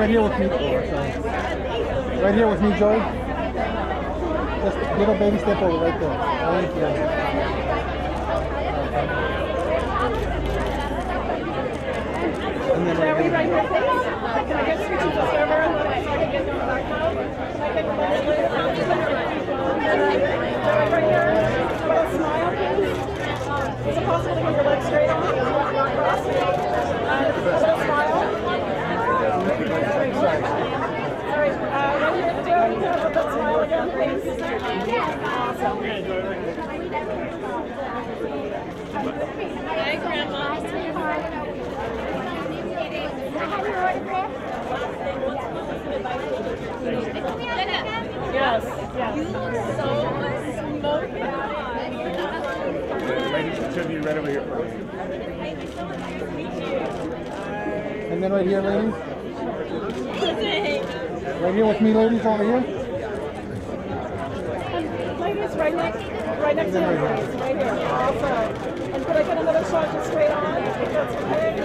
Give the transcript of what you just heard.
right here with me. Right here with me, Joey. Just a little baby step over right there. Thank you. And then right here. Right here, please. Can I get switches just over and then I can get them back now? Can I get them back now? Right here. How about a smile, please? Is it possible to get your legs straight on? Walk across. A little smile. Alright, right here, Joey, can I put that smile again, please? Awesome. Hi, Grandma. Yes, yes. You look so smoking hot. Ladies, should be right over here. Thank you so much. Nice to meet you. And then right here, ladies. Right here with me, ladies, over here. Ladies, right next to you, please. Right here. Awesome. And could I get another shot just straight on? If that's okay.